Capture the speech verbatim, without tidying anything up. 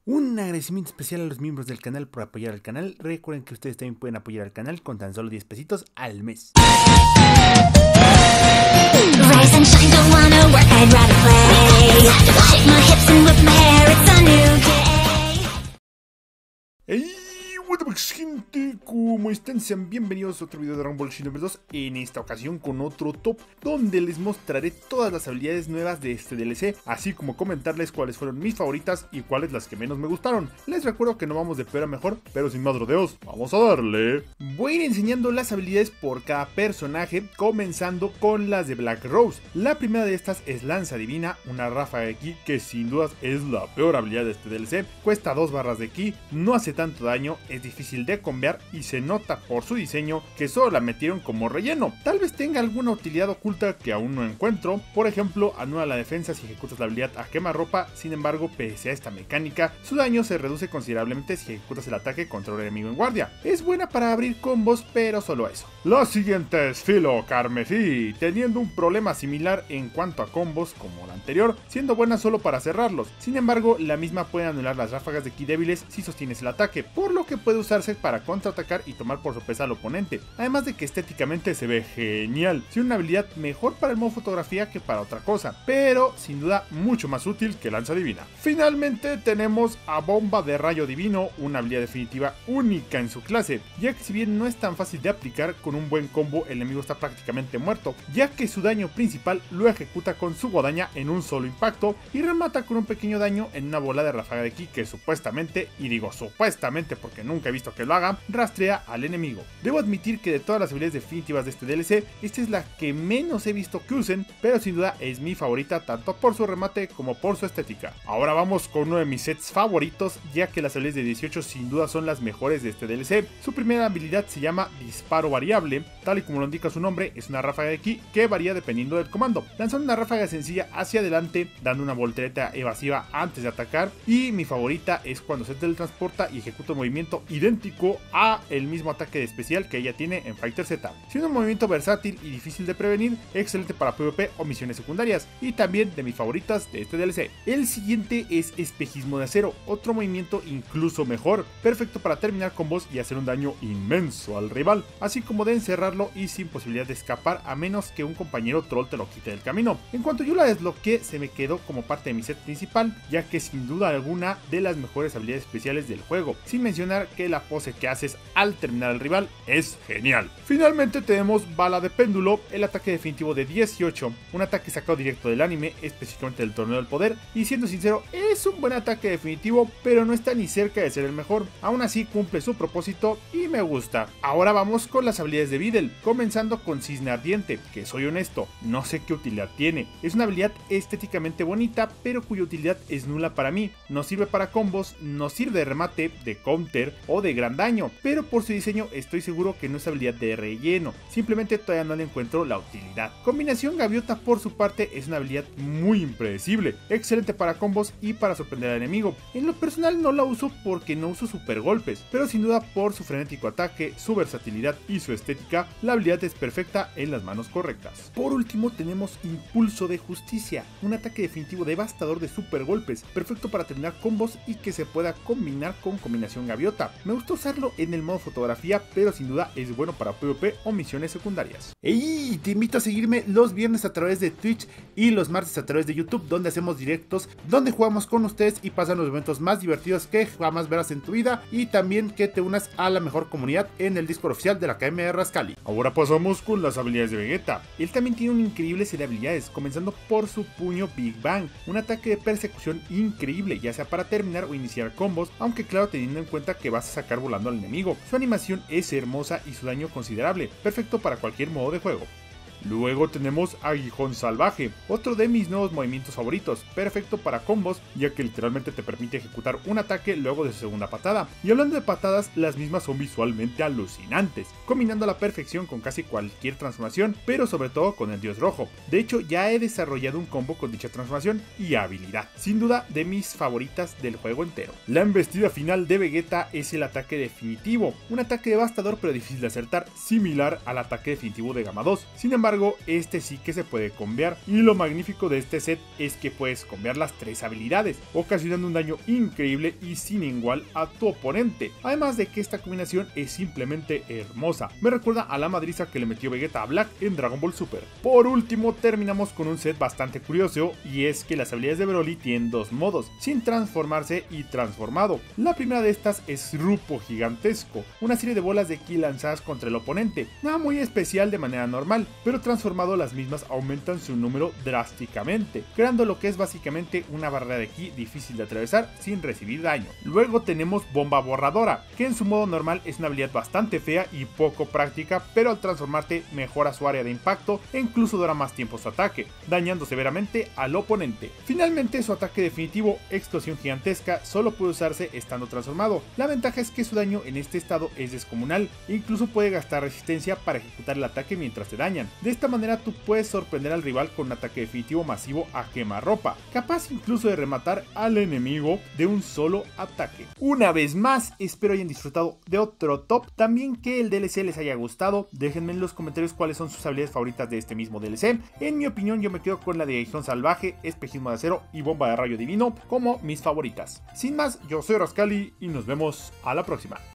Un agradecimiento especial a los miembros del canal por apoyar al canal. Recuerden que ustedes también pueden apoyar al canal con tan solo diez pesitos al mes. Rise and shine, don't wanna work, I'd rather play. Shake my hips and whip my hair, it's a new day. ¡Hey! Bueno pues gente, ¿cómo están? Sean bienvenidos a otro video de Dragon Ball Xenoverse dos. En esta ocasión con otro top donde les mostraré todas las habilidades nuevas de este D L C, así como comentarles cuáles fueron mis favoritas y cuáles las que menos me gustaron. Les recuerdo que no vamos de peor a mejor, pero sin más rodeos, vamos a darle. Voy a ir enseñando las habilidades por cada personaje, comenzando con las de Black Rose. La primera de estas es Lanza Divina, una ráfaga de ki que sin dudas es la peor habilidad de este D L C. Cuesta dos barras de ki, no hace tanto daño, es difícil de combear y se nota por su diseño que solo la metieron como relleno. Tal vez tenga alguna utilidad oculta que aún no encuentro, por ejemplo anula la defensa si ejecutas la habilidad a quemarropa. Sin embargo, pese a esta mecánica, su daño se reduce considerablemente si ejecutas el ataque contra un enemigo en guardia. Es buena para abrir combos, pero solo eso. La siguiente es Filo Carmesí, teniendo un problema similar en cuanto a combos como la anterior, siendo buena solo para cerrarlos. Sin embargo, la misma puede anular las ráfagas de ki débiles si sostienes el ataque, por lo que puede usarse para contraatacar y tomar por sorpresa al oponente, además de que estéticamente se ve genial, siendo una habilidad mejor para el modo fotografía que para otra cosa, pero sin duda mucho más útil que Lanza Divina. Finalmente tenemos a Bomba de Rayo Divino, una habilidad definitiva única en su clase, ya que si bien no es tan fácil de aplicar, con un buen combo el enemigo está prácticamente muerto, ya que su daño principal lo ejecuta con su guadaña en un solo impacto y remata con un pequeño daño en una bola de ráfaga de ki que supuestamente, y digo supuestamente porque nunca he visto que lo haga, rastrea al enemigo. Debo admitir que de todas las habilidades definitivas de este D L C, esta es la que menos he visto que usen, pero sin duda es mi favorita tanto por su remate como por su estética. Ahora vamos con uno de mis sets favoritos, ya que las habilidades de dieciocho sin duda son las mejores de este D L C. Su primera habilidad se llama Disparo Variable, tal y como lo indica su nombre, es una ráfaga de ki que varía dependiendo del comando, lanzando una ráfaga sencilla hacia adelante, dando una voltereta evasiva antes de atacar, y mi favorita es cuando se teletransporta y ejecuta un movimiento idéntico a el mismo ataque de especial que ella tiene en Fighter Z, siendo un movimiento versátil y difícil de prevenir, excelente para PvP o misiones secundarias, y también de mis favoritas de este D L C. El siguiente es Espejismo de Acero, otro movimiento incluso mejor, perfecto para terminar combos y hacer un daño inmenso al rival, así como de encerrarlo y sin posibilidad de escapar a menos que un compañero troll te lo quite del camino. En cuanto yo la desbloqueé, se me quedó como parte de mi set principal, ya que sin duda alguna de las mejores habilidades especiales del juego, sin mencionar que la pose que haces al terminar al rival es genial. Finalmente tenemos Bala de Péndulo, el ataque definitivo de dieciocho, un ataque sacado directo del anime, específicamente del Torneo del Poder, y siendo sincero es un buen ataque definitivo, pero no está ni cerca de ser el mejor. Aún así cumple su propósito y me gusta. Ahora vamos con las habilidades de Videl, comenzando con Cisne Ardiente, que soy honesto, no sé qué utilidad tiene. Es una habilidad estéticamente bonita, pero cuya utilidad es nula para mí. No sirve para combos, no sirve de remate, de counter o de gran daño, pero por su diseño estoy seguro que no es habilidad de relleno, simplemente todavía no le encuentro la utilidad. Combinación Gaviota por su parte es una habilidad muy impredecible, excelente para combos y para sorprender al enemigo. En lo personal no la uso porque no uso super golpes, pero sin duda por su frenético ataque, su versatilidad y su estética, la habilidad es perfecta en las manos correctas. Por último tenemos Impulso de Justicia, un ataque definitivo devastador de super golpes, perfecto para terminar combos y que se pueda combinar con Combinación Gaviota. Me gusta usarlo en el modo fotografía, pero sin duda es bueno para PvP o misiones secundarias. ¡Ey! Te invito a seguirme los viernes a través de Twitch y los martes a través de YouTube, donde hacemos directos, donde jugamos con ustedes y pasan los momentos más divertidos que jamás verás en tu vida, y también que te unas a la mejor comunidad en el Discord oficial de la Academia de Rascali. Ahora pasamos con las habilidades de Vegeta. Él también tiene un increíble serie de habilidades, comenzando por su puño Big Bang, un ataque de persecución increíble, ya sea para terminar o iniciar combos, aunque claro teniendo en cuenta que vas a sacar volando al enemigo. Su animación es hermosa y su daño considerable, perfecto para cualquier modo de juego. Luego tenemos Aguijón Salvaje, otro de mis nuevos movimientos favoritos, perfecto para combos, ya que literalmente te permite ejecutar un ataque luego de su segunda patada. Y hablando de patadas, las mismas son visualmente alucinantes, combinando a la perfección con casi cualquier transformación, pero sobre todo con el Dios Rojo. De hecho, ya he desarrollado un combo con dicha transformación y habilidad, sin duda de mis favoritas del juego entero. La embestida final de Vegeta es el ataque definitivo, un ataque devastador pero difícil de acertar, similar al ataque definitivo de Gama dos. Sin embargo, embargo este sí que se puede combiar, y lo magnífico de este set es que puedes combiar las tres habilidades, ocasionando un daño increíble y sin igual a tu oponente, además de que esta combinación es simplemente hermosa, me recuerda a la madriza que le metió Vegeta a Black en Dragon Ball Super. Por último terminamos con un set bastante curioso, y es que las habilidades de Broly tienen dos modos, sin transformarse y transformado. La primera de estas es Rupo Gigantesco, una serie de bolas de ki lanzadas contra el oponente, nada muy especial de manera normal, pero transformado las mismas aumentan su número drásticamente, creando lo que es básicamente una barrera de ki difícil de atravesar sin recibir daño. Luego tenemos Bomba Borradora, que en su modo normal es una habilidad bastante fea y poco práctica, pero al transformarte mejora su área de impacto e incluso dura más tiempo su ataque, dañando severamente al oponente. Finalmente su ataque definitivo, Explosión Gigantesca, solo puede usarse estando transformado. La ventaja es que su daño en este estado es descomunal, e incluso puede gastar resistencia para ejecutar el ataque mientras te dañan. De esta manera tú puedes sorprender al rival con un ataque definitivo masivo a quemarropa, capaz incluso de rematar al enemigo de un solo ataque. Una vez más, espero hayan disfrutado de otro top, también que el D L C les haya gustado, déjenme en los comentarios cuáles son sus habilidades favoritas de este mismo D L C. En mi opinión yo me quedo con la de Aguijón Salvaje, Espejismo de Acero y Bomba de Rayo Divino como mis favoritas. Sin más, yo soy Rascali y nos vemos a la próxima.